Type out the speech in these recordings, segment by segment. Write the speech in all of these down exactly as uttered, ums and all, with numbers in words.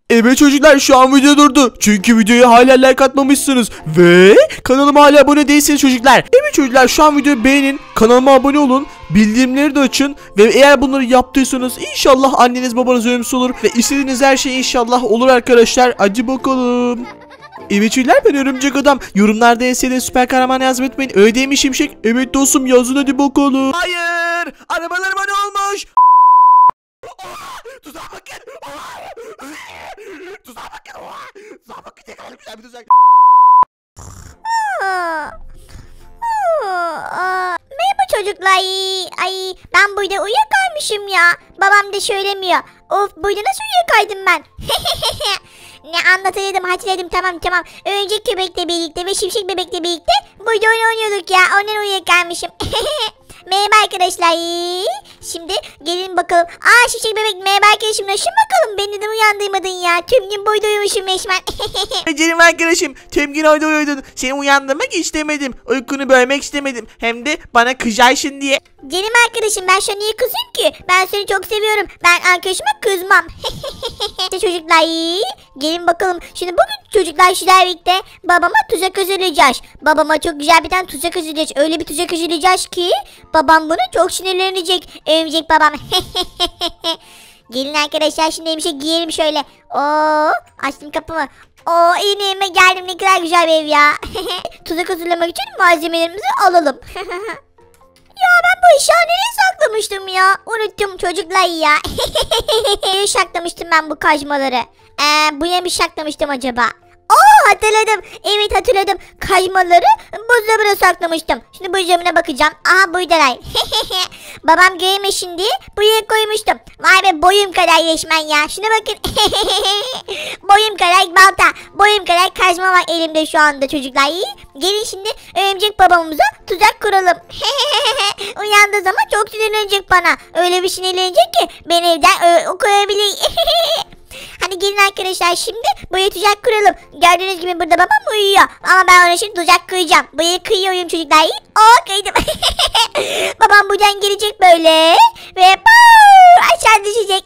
Evet çocuklar, şu an video durdu. Çünkü videoya hala like atmamışsınız. Ve kanalıma hala abone değilsiniz çocuklar. Evet çocuklar, şu an videoyu beğenin. Kanalıma abone olun. Bildirimleri de açın. Ve eğer bunları yaptıysanız inşallah anneniz babanız ölümsüz olur. Ve istediğiniz her şey inşallah olur arkadaşlar. Hadi bakalım. Evet çocuklar, ben Örümcek Adam. Yorumlarda en sevdiğiniz süper kahraman yazmayı unutmayın. Öyle değil mi Şimşek? Evet dostum, yazın hadi bakalım. Hayır! Arabalarıma ne olmuş? Tuzağa bakın. Tuzağa bakın. Tuzağa bakın. Ne kadar güzel bir tuzak. Merhaba çocuklar. Ay ben burada uyuyakalmışım ya. Babam da söylemiyor. Of, burada nasıl uyuyakaydım ben? Ne anlatıyordum, hatırladım, tamam tamam. Örümcek köpekle birlikte ve şimşek bebekle birlikte burada oyun oynuyorduk ya. Ondan uyuyakalmışım. Merhaba arkadaşlar. Şimdi gelin bakalım. Aa, şimşek bebek, merhaba arkadaşım, nasılsın bakalım? Beni neden uyandırmadın ya? Tüm gün boyda uyumuşum resmen. Canım arkadaşım, tüm gün orada uyudun. Seni uyandırmak istemedim. Uykunu bölmek istemedim. Hem de bana kızarsın diye. Canım arkadaşım, ben sana niye kızayım ki? Ben seni çok seviyorum. Ben arkadaşıma kızmam. İşte çocuklar, gelin bakalım. Şimdi bugün çocuklar sizlerle birlikte babama tuzak hazırlayacağız. Babama çok güzel bir tane tuzak hazırlayacağız. Öyle bir tuzak hazırlayacağız ki babam bunu çok sinirlenecek. Örümcek babam. Gelin arkadaşlar, şimdi bir şey giyelim şöyle. Oo, açtım kapımı. Oo, yeni evime geldim, ne kadar güzel bir ev ya. Tuzak hazırlamak için malzemelerimizi alalım. Ya ben bu eşyağı nereye saklamıştım ya? Unuttum çocuklar ya. Nereye saklamıştım ben bu kazmaları? Ee, bu ne bir saklamıştım acaba? Oo, hatırladım. Evet, hatırladım. Kazmaları buzdolabına saklamıştım. Şimdi buzdolabına bakacağım. Aha, buradalar. Babam görmesin diye buraya koymuştum. Vay be, boyum kadar resmen ya. Şuna bakın. Boyum kadar balta. Boyum kadar kazma var elimde şu anda çocuklar. Gelin şimdi örümcek babamıza tuzak kuralım. Uyandığı zaman çok sinirlenecek bana. Öyle bir sinirlenecek ki beni evden koyabilir. Hadi gelin arkadaşlar, şimdi buraya tuzak kuralım. Gördüğünüz gibi burada babam uyuyor. Ama ben ona şimdi tuzak kıyacağım. Buraya kıyıyorum çocuklar. Oo, kıydım. Babam buradan gelecek böyle. Ve puu, aşağı düşecek.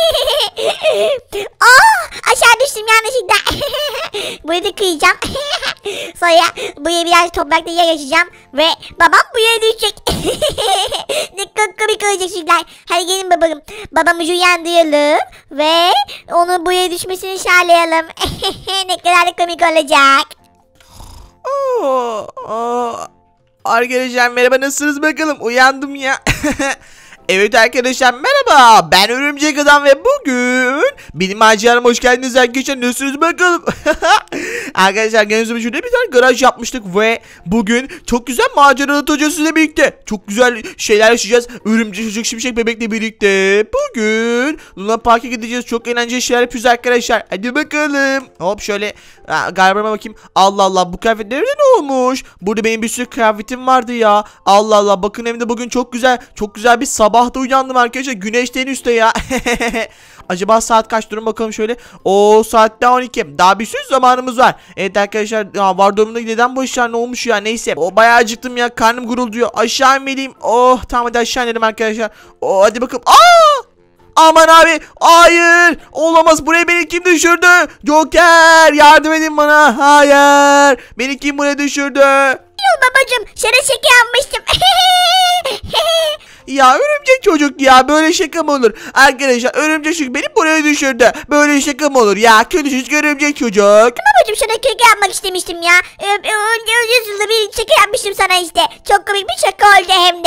Oh, aşağı düştüm yanlışlıkla. Buraya da kıyacağım. Sonra buraya biraz toprakla yer açacağım. Ve babam buraya düşecek. Ne kadar komik olacak çocuklar. Hadi gelin babalım. Babamızı uyandıralım. Ve onu buraya düşmesini sağlayalım. Ne kadar da komik olacak. Oo, oo. Arkadaşlar merhaba, nasılsınız bakalım? Uyandım ya. Evet arkadaşlar merhaba, ben Örümcek Adam ve bugün benim maceram hoş geldiniz arkadaşlar. Nasılsınız bakalım? Arkadaşlar gördüğünüz gibi şurada bir tane garaj yapmıştık ve bugün çok güzel macera atacağız sizle birlikte. Çok güzel şeyler yaşayacağız. Örümcek çocuk şimşek bebekle birlikte bugün Luna Park'a gideceğiz. Çok eğlenceli şeyler yapıyoruz arkadaşlar. Hadi bakalım. Hop şöyle galiba bakayım. Allah Allah, bu kıyafetler ne olmuş? Burada benim bir sürü kıyafetim vardı ya. Allah Allah, bakın hem de bugün çok güzel çok güzel bir sabah da uyandım arkadaşlar. Güneşten üstte ya. Acaba saat kaç? Durun bakalım şöyle. O saatte on iki. Daha bir sürü zamanımız var. Evet arkadaşlar, ya var durumda neden bu işler ne olmuş ya? Neyse. O bayağı acıktım ya. Karnım gurulduyor. Aşağı inmeliyim. Oh tamam, hadi aşağı inelim arkadaşlar. Oh hadi bakalım. Aa! Aman abi, hayır, olamaz, buraya beni kim düşürdü? Joker, yardım edin bana. Hayır, beni kim buraya düşürdü? Yok babacığım, sana şaka yapmıştım. Ya örümcek çocuk ya, böyle şaka mı olur? Arkadaşlar örümcek çocuk beni buraya düşürdü. Böyle şaka mı olur ya? Kötü çocuk örümcek çocuk. Babacığım, sana şaka yapmak istemiştim ya. Özür bir şaka yapmıştım sana işte. Çok komik bir şaka oldu hem de.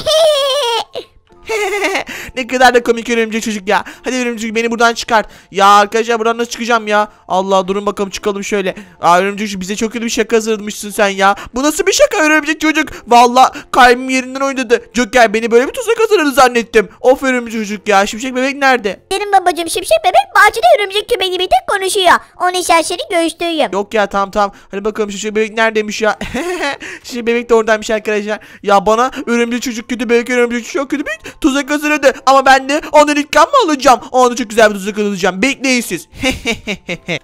Ne kadar da komik örümcek çocuk ya. Hadi örümcek beni buradan çıkart. Ya arkadaşlar, buradan nasıl çıkacağım ya? Allah, durun bakalım, çıkalım şöyle. Aa, örümcek çocuk, bize çok kötü bir şaka hazırlamışsın sen ya. Bu nasıl bir şaka örümcek çocuk? Valla kalbim yerinden oynadı. Joker beni böyle bir tuzak hazırladı zannettim. Of örümcek çocuk ya. Şimşek bebek nerede? Benim babacığım şimşek bebek bahçede örümcek köpeğiyle birlikte konuşuyor. Onu isterseniz göstereyim. Yok ya, tamam tamam. Hadi bakalım şimşek bebek neredeymiş ya? Şimşek bebek de oradaymış arkadaşlar. Ya bana örümcek çocuk kötü, bebek örümcek çocuk çok kötü bir tuzak hazırladı. Ama ben de ondan intikam mı alacağım? Onu çok güzel bir tuzak alacağım. Bekleyin siz. Evet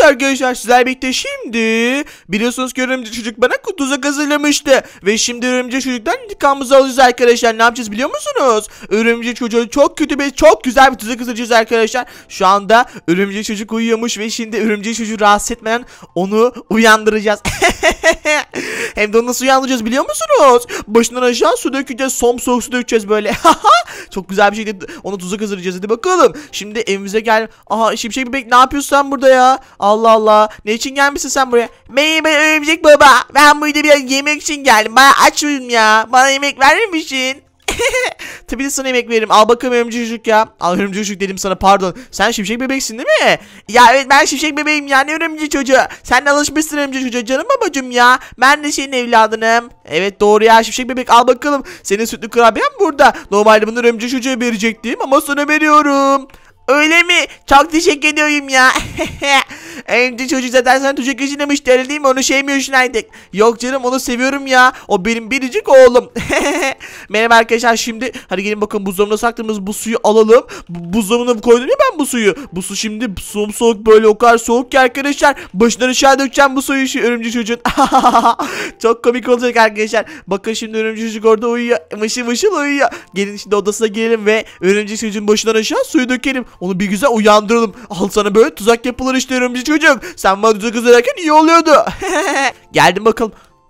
arkadaşlar, sizler birlikte şimdi biliyorsunuz ki örümcek çocuk bana tuzak hazırlamıştı. Ve şimdi örümcek çocuktan intikamımızı alacağız arkadaşlar. Ne yapacağız biliyor musunuz? Örümcek çocuğa çok kötü bir, çok güzel bir tuzak hazırlayacağız arkadaşlar. Şu anda örümcek çocuk uyuyormuş ve şimdi örümcek çocuğu rahatsız etmeden onu uyandıracağız. Hem de onu nasıl uyandıracağız biliyor musunuz? Başından aşağı su dökeceğiz. Som soğuk su dökeceğiz böyle. Çok güzel bir şekilde onu tuzak hazırlayacağız. Hadi bakalım. Şimdi evimize gel. Aha, Şimşek bebek ne yapıyorsun sen burada ya? Allah Allah. Ne için gelmişsin sen buraya? Merhaba örümcek baba. Ben burada biraz yemek için geldim. Bana açım ya. Bana yemek verir misin? Tabii de sana yemek veririm. Al bakalım örümcek çocuk ya. Al örümcek çocuk dedim sana, pardon. Sen Şimşek bebeksin değil mi? Ya evet, ben Şimşek bebeğim yani, örümcek çocuğu. Sen de alışmışsın örümcek çocuğa canım babacım ya. Ben de senin evladınım. Evet doğru ya, Şimşek bebek al bakalım. Senin sütlü kurabiyen burada. Normalde bunu örümcek çocuğa verecektim ama sana veriyorum. Öyle mi? Çok teşekkür ediyorum ya. Örümcek çocuk zaten sana tuzak hazırlamıştı, öyle değil mi? Onu sevmiyorsun artık. Yok canım, onu seviyorum ya. O benim biricik oğlum. Merhaba arkadaşlar, şimdi hadi gelin bakın, buzdolabına sakladığımız bu suyu alalım. Bu, buzdolabına koydum ya ben bu suyu. Bu su şimdi soğuk böyle, o kadar soğuk ki arkadaşlar. Başından aşağı dökeceğim bu suyu şu örümcek çocuğun. Çok komik olacak arkadaşlar. Bakın şimdi örümcek çocuk orada uyuyor. Mışıl mışıl uyuyor. Gelin şimdi odasına girelim ve örümcek çocuğun başından aşağı suyu dökelim. Onu bir güzel uyandıralım. Al sana böyle tuzak yapılır işte örümcek çocuk. Sen bana tuzak hazırlarken iyi oluyordu. Geldim bakalım.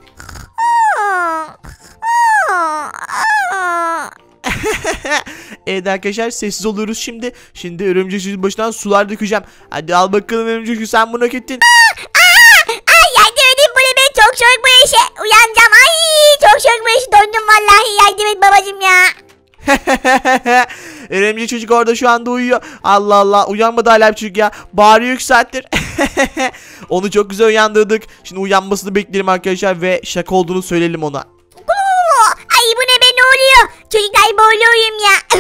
Evet arkadaşlar, sessiz oluyoruz şimdi. Şimdi örümcek çocuğun başından sular dökeceğim. Hadi al bakalım örümcek çocuğu, sen bunu hak ettin. Ay yardım edin, bu ne be, çok soğuk bu işe. Uyanacağım, ay çok soğuk bu işe, dondum vallahi, yardım et babacım ya. Örümcek çocuk orada şu anda uyuyor. Allah Allah, uyanmadı hala bir çocuk ya. Bağırıyor iki saattir. Onu çok güzel uyandırdık. Şimdi uyanmasını bekleyelim arkadaşlar ve şaka olduğunu söyleyelim ona. Ay bu ne be, ne oluyor? Çocuklar boğuluyorum ya.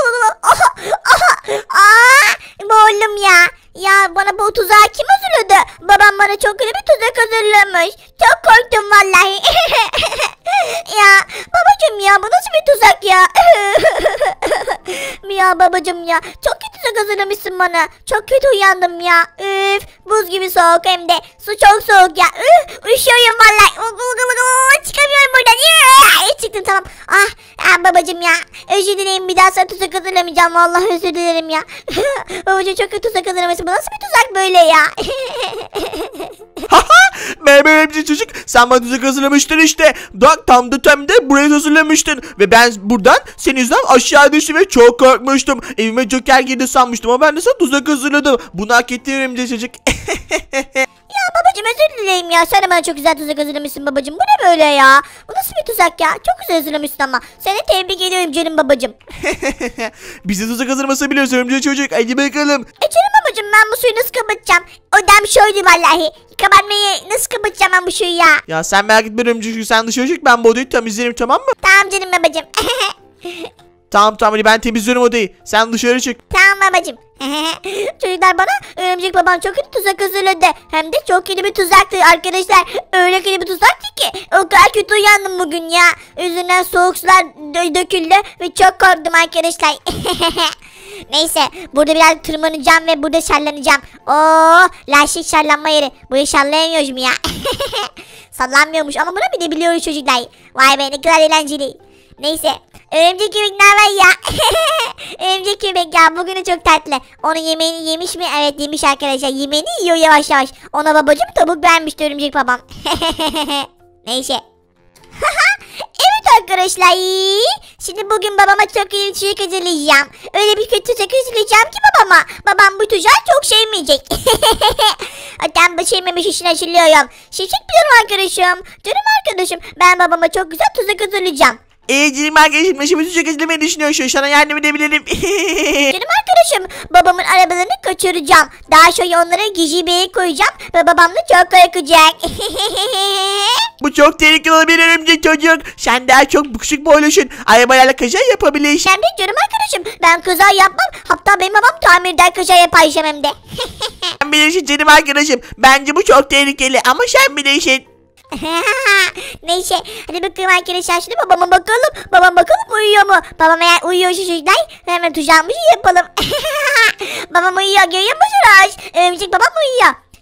Boğuldum ya. Ya bana bu tuzağı kim hazırladı? Babam bana çok kötü bir tuzak hazırlamış. Çok korktum vallahi. Ya babacım ya, bu nasıl bir tuzak ya? Ya babacım ya, çok kötü tuzak hazırlamışsın bana. Çok kötü uyandım ya. Üf, buz gibi soğuk, hem de su çok soğuk ya. Üf, üşüyorum vallahi. Çıkamıyorum buradan. Çıktım tamam. Ah, ah babacım ya. Özür dilerim, bir daha sana tuzak hazırlamayacağım. Vallahi özür dilerim ya. Babacım çok kötü tuzak hazırlamışsın. Bu nasıl bir tuzak böyle ya? Merhaba örümcek çocuk, sen bana tuzak hazırlamıştın işte. Bak tam da tam da buraya hazırlamıştın. Ve ben buradan senin yüzünden aşağı düştüm ve çok korkmuştum. Evime Joker girdi sanmıştım ama ben de sana tuzak hazırladım. Bunu hak etti örümcek çocuk. Ya babacım özür dileyim ya. Sen de bana çok güzel tuzak hazırlamışsın babacım. Bu ne böyle ya? Bu nasıl bir tuzak ya? Çok güzel hazırlamışsın ama. Seni tebrik ediyorum canım babacım. Bize tuzak hazırlaması biliyoruz örümcek çocuk. Hadi bakalım. E canım babacım, ben bu suyu nasıl kapatacağım? Odam şöyle vallahi. Kapatmayı nasıl kapatacağım ben bu suyu ya? Ya sen merak etme örümcek çocuk, sen dışarı çık, ben bu odayı temizlerim, tamam mı? Tamam canım babacım. Tamam tamam, hadi ben temizliyorum odayı. Sen dışarı çık. Tamam babacım. Çocuklar, bana örümcek babam çok kötü tuzak hazırladı. Hem de çok kötü bir tuzaktı arkadaşlar. Öyle kötü bir tuzaktı ki o kadar kötü uyandım bugün ya. Üzerinden soğuk sular dö döküldü ve çok korktum arkadaşlar. Neyse, burada biraz tırmanacağım ve burada şarlanacağım. Oo, lastik şarlanma yeri. Burayı şarlayamıyoruz mu ya? Sallanmıyormuş ama bunu bir de biliyoruz çocuklar. Vay be, ne kadar eğlenceli. Neyse, örümcek köpek ne haber ya? Örümcek köpek ya, bugünü çok tatlı. Onun yemeğini yemiş mi? Evet yemiş arkadaşlar, yemeğini yiyor yavaş yavaş. Ona babacım tavuk vermişti örümcek babam. Neyse. Evet arkadaşlar, şimdi bugün babama çok iyi bir şey hazırlayacağım. Öyle bir kötü tuzak hazırlayacağım ki babama. Babam bu tuzağı çok sevmeyecek. Hatta sevmemiş işini hazırlıyorum. Şişik biliyorum arkadaşım. Canım arkadaşım, ben babama çok güzel tuzak hazırlayacağım. Eee canım arkadaşım, başımı tuzak hazırlamayı düşünüyorsun. Sana yardım edebilirim. Canım arkadaşım, babamın arabalarını kaçıracağım. Daha sonra onlara gizli bir yere koyacağım ve babam da çok korkacak. Bu çok tehlikeli olabilir örümcek çocuk. Sen daha çok küçük boylusun. Arabalarla kaza yapabilirsin. Hem de canım arkadaşım, ben kaza yapmam. Hatta benim babam tamirden kaza yapar hem de. Sen bilirsin canım arkadaşım. Bence bu çok tehlikeli ama sen bilirsin. Neyse, hadi bakalım arkadaşlar, şimdi babama bakalım. Babam bakalım uyuyor mu? Babam eğer uyuyorsa çocuklar hemen tuzağımızı yapalım. Babam uyuyor, görüyor musunuz? Örümcek babam uyuyor.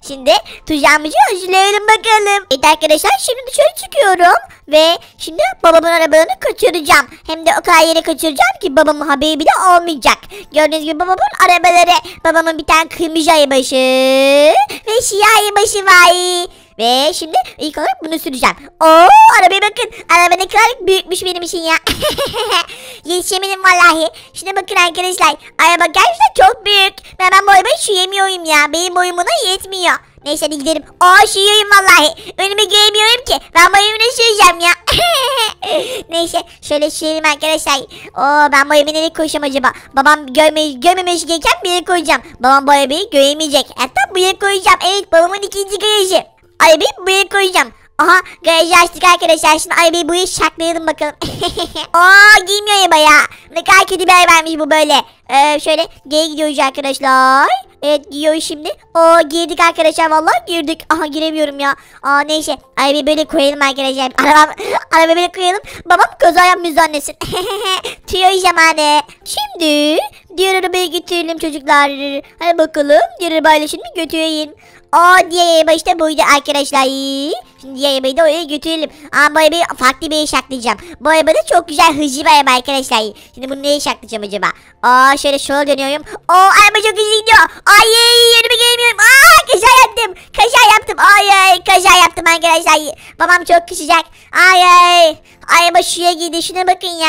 Şimdi tuzağımızı hazırlayalım bakalım. Evet arkadaşlar şimdi dışarı çıkıyorum. Ve şimdi babamın arabalarını kaçıracağım. Hem de o kadar yere kaçıracağım ki babamın haberi bile olmayacak. Gördüğünüz gibi babamın arabaları. Babamın bir tane kırmızı arabası ve siyah arabası var. Ve şimdi ilk olarak bunu süreceğim. Oo arabaya bakın. Araba ne kadar büyükmüş benim için ya. Yetişemedim vallahi. Şimdi bakın arkadaşlar. Araba gerçekten çok büyük. Ben, ben bu arabayı süremiyorum ya. Benim boyum buna yetmiyor. Neyse hadi gidelim. Oo sürüyorum vallahi. Önümü göremiyorum ki. Ben bu arabaya süreceğim ya. Neyse şöyle sürelim arkadaşlar. Oo ben bu arabaya nereye koyacağım acaba? Babam görme, görmemesi gereken bir yere koyacağım. Babam bu arabayı göremeyecek. Hatta bu yere koyacağım. Evet babamın ikinci garajı. Arabayı buraya koyacağım. Aha garajı açtık arkadaşlar. Şimdi arabayı buraya şaklayalım bakalım. Aa giymiyor ya baya. Ne kadar kötü bir arabaymış bu böyle. Ee, şöyle geri gidiyoruz arkadaşlar. Evet giyiyoruz şimdi. Oo girdik arkadaşlar vallahi girdik. Aha giremiyorum ya. Aa neyse arabayı böyle koyalım arkadaşlar. Araba, arabayı böyle koyalım. Babam kaza yapmış zannetsin. Tüyo zamanı. Şimdi diğer arabayı götürelim çocuklar. Hadi bakalım diğer arabayla şimdi götüreyim. O diğer araba işte buydu arkadaşlar. Şimdi diğer arabayı da oraya götürelim. Ama bu arabayı farklı bir yere şaklayacağım. Bu araba da çok güzel hızlı bir araba arkadaşlar. Şimdi bunu nereye şaklayacağım acaba? Aa şöyle sola dönüyorum. O araba çok hızlı gidiyor. Ay önüme gelmiyorum. Aa kaza yaptım. Kaza yaptım. Ay ay kaza yaptım arkadaşlar. Babam çok kızacak. Ay ay. Araba şuraya gidiyor. Şuna bakın ya.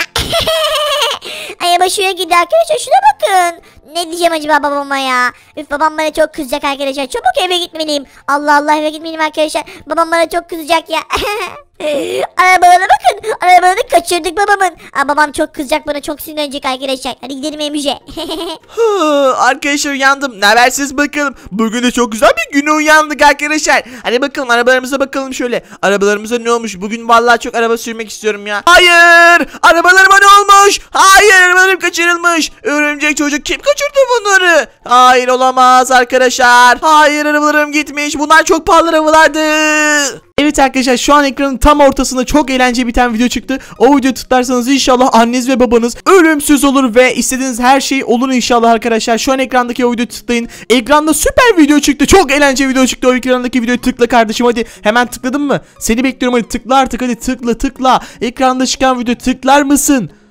Araba şuraya gidiyor arkadaşlar. Şuna bakın. Ne diyeceğim acaba babama ya? Üf babam bana çok kızacak arkadaşlar. Çabuk eve gitmeliyim. Allah Allah eve gitmeliyim arkadaşlar. Babam bana çok kızacak ya. Arabalarına bakın. Arabalarını kaçırdık babamın. Aa, babam çok kızacak bana. Çok sinirlenecek arkadaşlar. Hadi gidelim evimize. Arkadaşlar uyandım. Ne habersiniz bakalım. Bugün de çok güzel bir güne uyandık arkadaşlar. Hadi bakalım arabalarımıza bakalım şöyle. Arabalarımıza ne olmuş? Bugün vallahi çok araba sürmek istiyorum ya. Hayır! Arabalarıma ne olmuş? Hayır! Arabalarım kaçırılmış. Örümcek çocuk kim kaçırdı bunları? Hayır olamaz arkadaşlar. Hayır arabalarım gitmiş. Bunlar çok pahalı arabalardı. Evet arkadaşlar şu an ekranın tam ortasında çok eğlenceli bir tane video çıktı. O videoyu tıklarsanız inşallah anneniz ve babanız ölümsüz olur ve istediğiniz her şey olur inşallah arkadaşlar. Şu an ekrandaki o videoyu tıklayın. Ekranda süper video çıktı. Çok eğlenceli video çıktı. O ekrandaki videoyu tıkla kardeşim hadi. Hemen tıkladın mı? Seni bekliyorum hadi tıkla artık hadi tıkla tıkla. Ekranda çıkan videoyu tıklar mısın?